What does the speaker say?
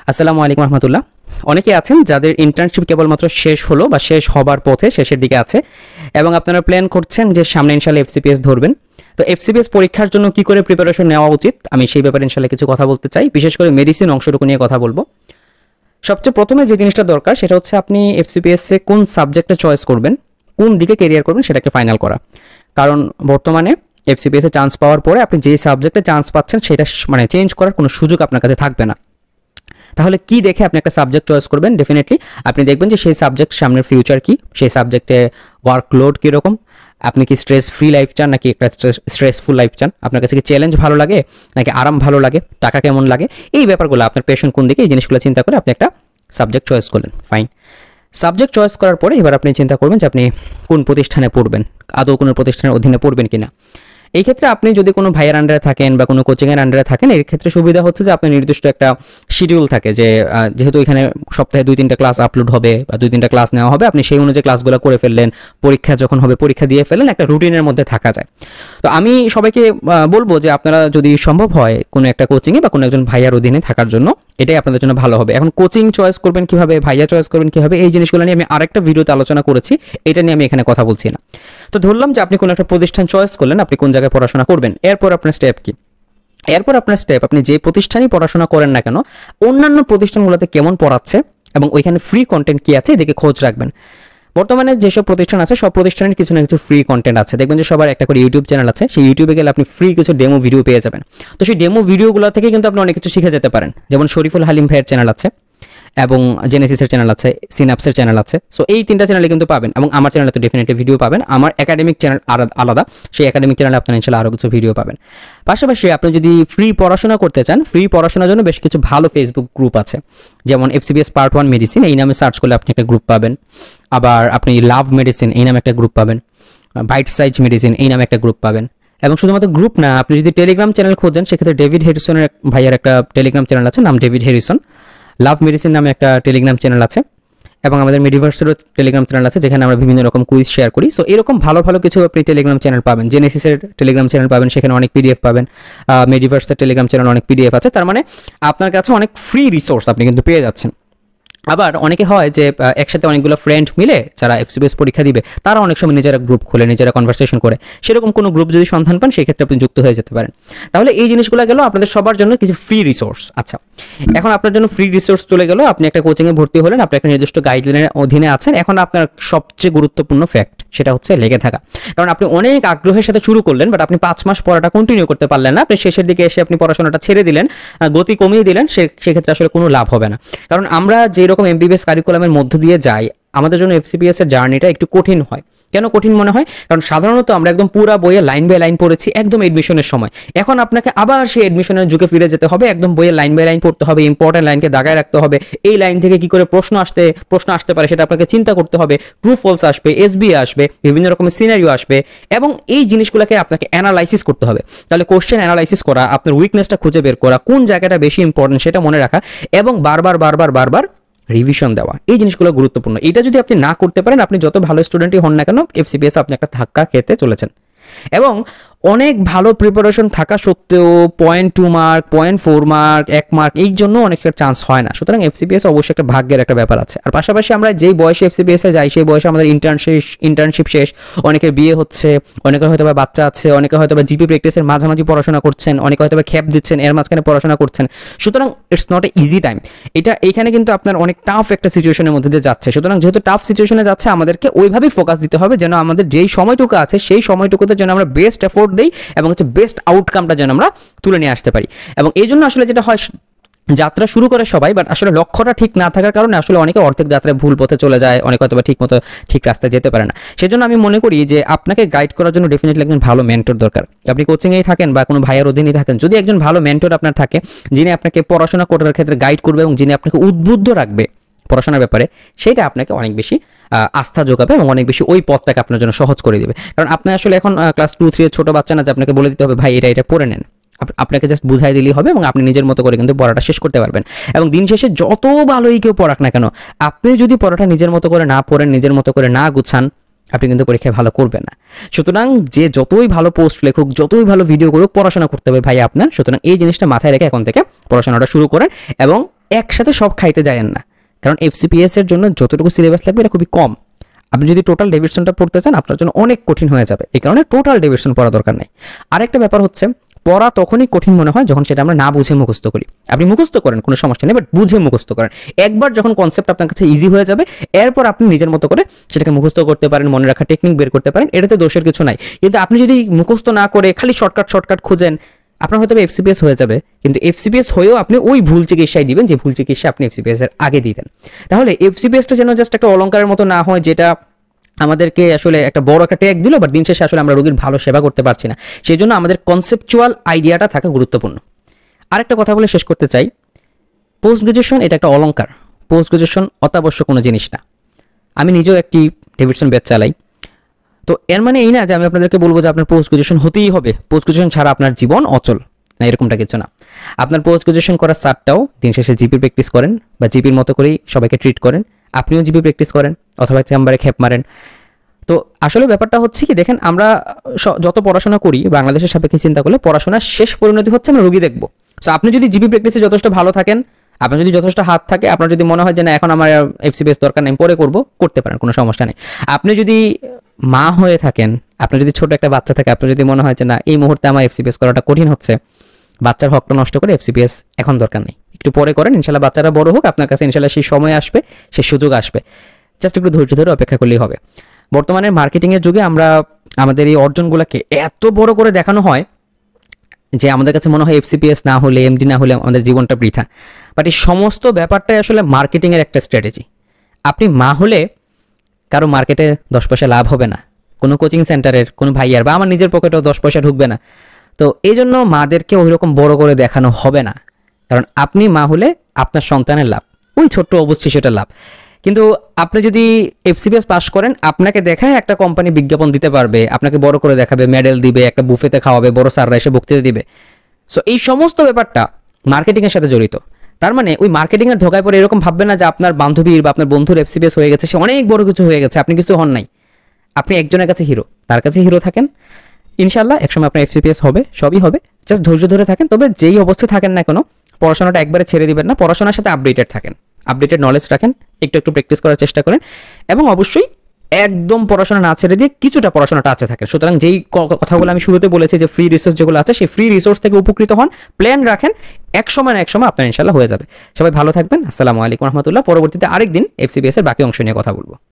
আসসালামু আলাইকুম রহমতুল্লাহ। অনেকে আছেন যাদের ইন্টার্নশিপ কেবলমাত্র শেষ হলো বা শেষ হবার পথে শেষের দিকে আছে এবং আপনারা প্ল্যান করছেন যে সামনে ইনশাআল্লাহ এফসিপিএস ধরবেন। তো এফসিপিএস পরীক্ষার জন্য কি করে প্রিপারেশন নেওয়া উচিত আমি সেই ব্যাপারে ইনশাআল্লাহ কিছু কথা বলতে চাই, বিশেষ করে মেডিসিন অংশটুকু নিয়ে কথা বলবো। সবচেয়ে প্রথমে যে জিনিসটা দরকার সেটা হচ্ছে আপনি এফসিপিএসে কোন সাবজেক্টে চয়েস করবেন, কোন দিকে ক্যারিয়ার করবেন সেটাকে ফাইনাল করা। কারণ বর্তমানে এফসিপিএসে চান্স পাওয়ার পরে আপনি যে সাবজেক্টে চান্স পাচ্ছেন সেটা মানে চেঞ্জ করার কোনো সুযোগ আপনার কাছে থাকবে না। তাহলে কি দেখে আপনি একটা সাবজেক্ট চয়েস করবেন? ডেফিনেটলি আপনি দেখবেন যে সেই সাবজেক্ট সামনের ফিউচার কি, সেই সাবজেক্টে ওয়ার্কলোড কীরকম, আপনি কি স্ট্রেস ফ্রি লাইফ চান নাকি একটা স্ট্রেসফুল লাইফ চান, আপনার কাছে কি চ্যালেঞ্জ ভালো লাগে নাকি আরাম ভালো লাগে, টাকা কেমন লাগে, এই ব্যাপারগুলো আপনার প্যাশন কোন দিকে, এই জিনিসগুলো চিন্তা করে আপনি একটা সাবজেক্ট চয়েস করলেন। ফাইন, সাবজেক্ট চয়েস করার পরে এবার আপনি চিন্তা করবেন যে আপনি কোন প্রতিষ্ঠানে পড়বেন, আদৌ কোনো প্রতিষ্ঠানের অধীনে পড়বেন কিনা। এই ক্ষেত্রে আপনি যদি কোনো ভাইয়ের আন্ডারে থাকেন বা কোনো কোচিংয়ের আন্ডারে থাকেন, এর ক্ষেত্রে সুবিধা হচ্ছে যে আপনার নির্দিষ্ট একটা শিডিউল থাকে, যে যেহেতু এখানে সপ্তাহে 2-3টা ক্লাস আপলোড হবে বা 2-3টা ক্লাস নেওয়া হবে, আপনি সেই অনুযায়ী ক্লাসগুলো করে ফেললেন, পরীক্ষা যখন হবে পরীক্ষা দিয়ে ফেললেন, একটা রুটিনের মধ্যে থাকা যায়। তো আমি সবাইকে বলবো যে আপনারা যদি সম্ভব হয় কোনো একটা কোচিংয়ে বা কোনো একজন ভাইয়ার অধীনে থাকার জন্য, এটাই আপনাদের জন্য ভালো হবে। এখন কোচিং চয়েস করবেন কিভাবে, ভাইয়া চয়েস করবেন কিভাবে, এই জিনিসগুলো নিয়ে আমি আরেকটা ভিডিওতে আলোচনা করেছি, এটা নিয়ে আমি এখানে কথা বলছি না। তো ধরলাম যে আপনি কোনো একটা প্রতিষ্ঠান চয়েস করলেন, আপনি কোন জায়গায় পড়াশোনা করবেন, এরপর আপনার স্টেপ কি? এরপর আপনার স্টেপ, আপনি যে প্রতিষ্ঠানই পড়াশোনা করেন না কেন অন্যান্য প্রতিষ্ঠানগুলোতে কেমন পড়াচ্ছে এবং ওইখানে ফ্রি কন্টেন্ট কি আছে এদিকে খোঁজ রাখবেন। বর্তমানে যেসব প্রতিষ্ঠান আছে সব প্রতিষ্ঠানের কিছু না কিছু ফ্রি কন্টেন্ট আছে, দেখবেন যে সবার একটা করে ইউটিউব চ্যানেল আছে, সেই ইউটিউবে গেলে আপনি ফ্রি কিছু ডেমো ভিডিও পেয়ে যাবেন। তো সেই ডেমো ভিডিওগুলো থেকে কিন্তু আপনি অনেক কিছু শিখে যেতে পারেন। যেমন শরীফুল হালিম ভাইয়ের চ্যানেল আছে এবং জেনেসিসের চ্যানেল আছে, সিনাপসের চ্যানেল আছে। সো এই 3টা চ্যানেলে কিন্তু পাবেন এবং আমার চ্যানেলে তো ডেফিনেটলি ভিডিও পাবেন। আমার একাডেমিক চ্যানেল আলাদা, সেই একাডেমিক চ্যানেলে আপনারা ইনশাআল্লাহ আরও কিছু ভিডিও পাবেন। পাশাপাশি আপনি যদি ফ্রি পড়াশোনা করতে চান, ফ্রি পড়াশোনার জন্য বেশ কিছু ভালো ফেসবুক গ্রুপ আছে, যেমন এফসিপিএস পার্ট 1 মেডিসিন এই নামে সার্চ করলে আপনি একটা গ্রুপ পাবেন। আবার আপনি লাভ মেডিসিন এই নামে একটা গ্রুপ পাবেন, বাইট সাইজ মেডিসিন এই নামে একটা গ্রুপ পাবেন। এবং শুধুমাত্র গ্রুপ না, আপনি যদি টেলিগ্রাম চ্যানেল খোঁজেন সেক্ষেত্রে ডেভিড হ্যারিসনের ভাইয়ার একটা টেলিগ্রাম চ্যানেল আছে, নাম ডেভিড হ্যারিসন। লাভ মেডিসিন নামে একটা টেলিগ্রাম চ্যানেল আছে এবং আমাদের মেডিভার্সেরও টেলিগ্রাম চ্যানেল আছে, যেখানে আমরা বিভিন্ন রকম কুইজ শেয়ার করি। সো এরকম ভালো ভালো কিছু আপনি টেলিগ্রাম চ্যানেল পাবেন। জেনেসিসের টেলিগ্রাম চ্যানেল পাবেন, সেখানে অনেক পিডিএফ পাবেন। মেডিভার্সের টেলিগ্রাম চ্যানেল অনেক পিডিএফ আছে। তার মানে আপনার কাছে অনেক ফ্রি রিসোর্স আপনি কিন্তু পেয়ে যাচ্ছেন। আবার অনেকে হয় যে একসাথে অনেকগুলো ফ্রেন্ড মিলে যারা এফসিপিএস পরীক্ষা দিবে তারা অনেক সময় নিজেরা গ্রুপ খোলে, নিজেরা কনভারসেশন করে, সেরকম কোনো গ্রুপ যদি সন্ধান পান সেই ক্ষেত্রে আপনি যুক্ত হয়ে যেতে পারেন। তাহলে এই জিনিসগুলো গেল আপনাদের সবার জন্য কিছু ফ্রি রিসোর্স। আচ্ছা, এখন আপনার জন্য ফ্রি রিসোর্স চলে গেল, আপনি একটা কোচিংয়ে ভর্তি হলেন, আপনি একটা নির্দিষ্ট গাইডলাইনের অধীনে আছেন। এখন আপনার সবচেয়ে গুরুত্বপূর্ণ ফ্যাক্ট সেটা হচ্ছে লেগে থাকা। কারণ আপনি অনেক আগ্রহের সাথে শুরু করলেন, বাট আপনি 5 মাস পড়াটা কন্টিনিউ করতে পারলেন না, আপনি শেষের দিকে এসে আপনি পড়াশোনাটা ছেড়ে দিলেন, গতি কমিয়ে দিলেন, সেক্ষেত্রে আসলে কোনো লাভ হবে না। কারণ আমরা যেরকম এমবিবিএস কারিকুলামের মধ্য দিয়ে যাই, আমাদের জন্য এফসিপিএস এর জার্নিটা একটু কঠিন হয়। কেন কঠিন মনে হয়? কারণ সাধারণত আমরা একদম পুরা বইয়ে লাইন বাই লাইন পড়েছি একদম এডমিশনের সময়। এখন আপনাকে আবার সেই এডমিশনের যুগে ফিরে যেতে হবে, একদম বইয়ে লাইন বাই লাইন পড়তে হবে, ইম্পর্টেন্ট লাইনকে দাগায় রাখতে হবে, এই লাইন থেকে কি করে প্রশ্ন আসতে পারে সেটা আপনাকে চিন্তা করতে হবে, ট্রু ফলস আসবে, এসবি আসবে, বিভিন্ন রকমের সিনারিও আসবে এবং এই জিনিসগুলোকে আপনাকে অ্যানালাইসিস করতে হবে। তাহলে কোশ্চেন অ্যানালাইসিস করা, আপনার উইকনেসটা খুঁজে বের করা, কোন জায়গাটা বেশি ইম্পর্টেন্ট সেটা মনে রাখা এবং বারবার রিভিশন দেওয়া, এই জিনিসগুলো গুরুত্বপূর্ণ। এটা যদি আপনি না করতে পারেন, আপনি যত ভালো স্টুডেন্টই হন না কেন এফসিপিএস আপনি একটা ধাক্কা খেতে চলেছেন। এবং অনেক ভালো প্রিপারেশন থাকা সত্ত্বেও 0.2 মার্ক, 0.4 মার্ক, 1 মার্ক এই জন্য অনেকটা চান্স হয় না। সুতরাং এফসিপিএস অবশ্যই একটা ভাগ্যের একটা ব্যাপার আছে। আর পাশাপাশি আমরা যেই বয়সে এফসিপিএসে যাই সেই বয়সে আমাদের ইন্টার্নশিপ শেষ, অনেকের বিয়ে হচ্ছে, অনেকের হয়তো বা বাচ্চা আছে, অনেকে হয়তো বা জিপি প্র্যাকটিসের মাঝামাঝি পড়াশোনা করছেন, অনেকে হয়তো বা খ্যাপ দিচ্ছেন, এর মাঝখানে পড়াশোনা করছেন। সুতরাং it's not a easy time. এইখানে কিন্তু আপনার অনেক টাফ একটা সিচুয়েশনের মধ্যে দিয়ে যাচ্ছে। সুতরাং যেহেতু টাফ সিচুয়েশনে যাচ্ছে, আমাদেরকে ওইভাবেই ফোকাস দিতে হবে যেন আমাদের যেই সময়টুকু আছে সেই সময়টুকুতে যেন আমরা বেস্ট এফোর্ট দিই এবং হচ্ছে বেস্ট আউটকামটা যেন আমরা তুলে নিয়ে আসতে পারি। এবং এই জন্য আসলে যেটা হয়, যাত্রা শুরু করে সবাই, বাট আসলে লক্ষ্যটা ঠিক না থাকার কারণে আসলে অনেকে অর্ধেক যাত্রায় ভুল পথে চলে যায়, অনেকে হয়তো বা ঠিক রাস্তায় যেতে পারে না। সেজন্য আমি মনে করি যে আপনাকে গাইড করার জন্য ডেফিনেটলি একজন ভালো মেন্টর দরকার। আপনি কোচিংয়েই থাকেন বা কোনো ভাইয়ের অধীনেই থাকেন, যদি একজন ভালো মেন্টর আপনার থাকে যিনি আপনাকে পড়াশোনা করার ক্ষেত্রে গাইড করবে এবং যিনি আপনাকে উদ্বুদ্ধ রাখবে পড়াশোনার ব্যাপারে, সেটা আপনাকে অনেক বেশি আস্থা যোগাবে এবং অনেক বেশি ওই পথটাকে আপনার জন্য সহজ করে দেবে। কারণ আপনি আসলে এখন ক্লাস 2-3 এর ছোট বাচ্চা না যে আপনাকে বলে দিতে হবে ভাই এটা পড়ে নেন। আপনাকে জাস্ট বুঝাই দিলেই হবে এবং আপনি নিজের মতো করে কিন্তু পড়াটা শেষ করতে পারবেন। এবং দিন শেষে যত ভালোই কেউ পড়াক না কেন, আপনি যদি পড়াটা নিজের মতো করে না পড়েন, নিজের মতো করে না গুছান, আপনি কিন্তু পরীক্ষায় ভালো করবেন না। সুতরাং যে যতই ভালো পোস্ট লেখুক, যতই ভালো ভিডিও করুক, পড়াশোনা করতে হবে ভাই আপনার। সুতরাং এই জিনিসটা মাথায় রেখে এখন থেকে পড়াশোনাটা শুরু করেন এবং একসাথে সব খাইতে যায়েন না, কারণ এফসিপিএস এর জন্য যতটুকু সিলেবাস লাগবে এটা খুবই কম। আপনি যদি টোটাল ডেভিয়েশনটা পড়তে চান আপনার জন্য অনেক কঠিন হয়ে যাবে, এই কারণে টোটাল ডেভিয়েশন পড়া দরকার নেই। আরেকটা ব্যাপার হচ্ছে, পড়া তখনই কঠিন মনে হয় যখন সেটা আমরা না বুঝে মুখস্থ করি। আপনি মুখস্থ করেন কোনো সমস্যা নেই, বাট বুঝে মুখস্থ করেন। একবার যখন কনসেপ্ট আপনার কাছে ইজি হয়ে যাবে, এরপর আপনি নিজের মতো করে সেটাকে মুখস্থ করতে পারেন, মনে রাখা টেকনিক বের করতে পারেন, এটাতে দোষের কিছু নাই। কিন্তু আপনি যদি মুখস্থ না করে খালি শর্টকাট খুঁজেন, আপনার হয়তো এফসিপিএস হয়ে যাবে, কিন্তু এফসিপিএস হয়েও আপনি ওই ভুল চিকিৎসায় দিবেন যে ভুল চিকিৎসা আপনি এফসিপিএস এর আগে দিতেন। তাহলে এফসিপিএসটা যেন জাস্ট একটা অলঙ্কারের মতো না হয়, যেটা আমাদেরকে আসলে একটা বড় একটা ট্যাগ দিল, বাট দিন শেষে আসলে আমরা রোগীর ভালো সেবা করতে পারছি না। সেই জন্য আমাদের কনসেপচুয়াল আইডিয়াটা থাকা গুরুত্বপূর্ণ। আরেকটা কথা বলে শেষ করতে চাই, পোস্ট গ্রাজুয়েশন এটা একটা অলঙ্কার, পোস্ট গ্রাজুয়েশন অত্যাবশ্যক কোনো জিনিস না। আমি নিজেও একটি ডেভিডসন ব্যাচ চালাই, তো এর মানে এই না যে আমি আপনাদেরকে বলবো যে আপনার পোস্ট গ্রাজুয়েশন হতেই হবে, পোস্ট গ্রাজুয়েশন ছাড়া আপনার জীবন অচল না, এরকমটা কিছু না। আপনার পোস্ট গ্রাজুয়েশন করার সারটাও দিন শেষে জিপি প্র্যাকটিস করেন, বা জিপির মতো করেই সবাইকে ট্রিট করেন, আপনিও জিপি প্র্যাকটিস করেন অথবা চেম্বারে খেপ মারেন। তো আসলে ব্যাপারটা হচ্ছে কি, দেখেন আমরা যত পড়াশোনা করি বাংলাদেশের সাপেক্ষে চিন্তা করলে পড়াশোনার শেষ পরিণতি হচ্ছে আমরা রোগী দেখবো। সো আপনি যদি জিপি প্র্যাকটিসে যথেষ্ট ভালো থাকেন, আপনার যদি যথেষ্ট হাত থাকে, আপনার যদি মনে হয় যে না এখন আমার এফসিপিএস দরকার নেই, পরে করতে পারেন, কোনো সমস্যা নেই। আপনি যদি মা হয়ে থাকেন, আপনার যদি ছোট একটা বাচ্চা থাকে, আপনার যদি মনে হয় যে না এই মুহূর্তে আমার এফসিপিএস করাটা কঠিন হচ্ছে, বাচ্চার হকটা নষ্ট করে এফসিপিএস এখন দরকার নেই, একটু পরে করেন, ইনশাল্লাহ বাচ্চারা বড় হোক, আপনার কাছে ইনশাল্লাহ সেই সময় আসবে, সেই সুযোগ আসবে, জাস্ট একটু ধৈর্য ধরে অপেক্ষা করলেই হবে। বর্তমানে মার্কেটিংয়ের যুগে আমরা আমাদের এই অর্জনগুলোকে এত বড় করে দেখানো হয় যে আমাদের কাছে মনে হয় এফসিপিএস না হলে, এমডি না হলে আমাদের জীবনটা বৃথা। বাট এই সমস্ত ব্যাপারটাই আসলে মার্কেটিংয়ের একটা স্ট্র্যাটেজি। আপনি মা হলে কারো মার্কেটে 10 পয়সা লাভ হবে না, কোনো কোচিং সেন্টারের কোনো ভাইয়ার বা আমার নিজের পকেটেও 10 পয়সা ঢুকবে না। তো এই জন্য মাদেরকে ওই রকম বড় করে দেখানো হবে না, কারণ আপনি মা হলে আপনার সন্তানের লাভ, ওই ছোট্ট অবশ্যই সেটা লাভ। কিন্তু আপনি যদি এফসিপিএস পাস করেন, আপনাকে দেখায় একটা কোম্পানি বিজ্ঞাপন দিতে পারবে, আপনাকে বড় করে দেখাবে, মেডেল দিবে, একটা বুফেতে খাওয়াবে, বড় স্যাররা এসে বক্তৃতা দিবে। সো এই সমস্ত ব্যাপারটা মার্কেটিংয়ের সাথে জড়িত। তার মানে ওই মার্কেটিংয়ের ধোকায় পরে এরকম ভাববে না যে আপনার বান্ধবীর বা আপনার বন্ধুর এফসিপিএস হয়ে গেছে, সে অনেক বড় কিছু হয়ে গেছে, আপনি কিছু হন নাই। আপনি একজনের কাছে হিরো, তার কাছে হিরো থাকেন, ইনশাল্লাহ একসময় আপনার এফসিপিএস হবে, সবই হবে, জাস্ট ধৈর্য ধরে থাকেন। তবে যেই অবস্থায় থাকেন না কেন, পড়াশোনাটা একবারে ছেড়ে দিবেন না, পড়াশোনার সাথে আপডেটেড থাকেন, আপডেটেড নলেজ রাখেন, একটু প্র্যাকটিস করার চেষ্টা করেন, এবং অবশ্যই একদম পড়াশোনা না ছেড়ে দিয়ে কিছুটা পড়াশোনাটা আছে থাকেন। সুতরাং যেই কথাগুলো আমি শুরুতে বলেছি যে ফ্রি রিসোর্স যেগুলো আছে, সেই ফ্রি রিসোর্স থেকে উপকৃত হন, প্ল্যান রাখেন, এক সময় আপনার ইনশাল্লাহ হয়ে যাবে। সবাই ভালো থাকবেন, আসসালামু আলাইকুম রহমতুল্লাহ। পরবর্তীতে আরেকদিন এফসিপিএস এর বাকি অংশ নিয়ে কথা বলবো।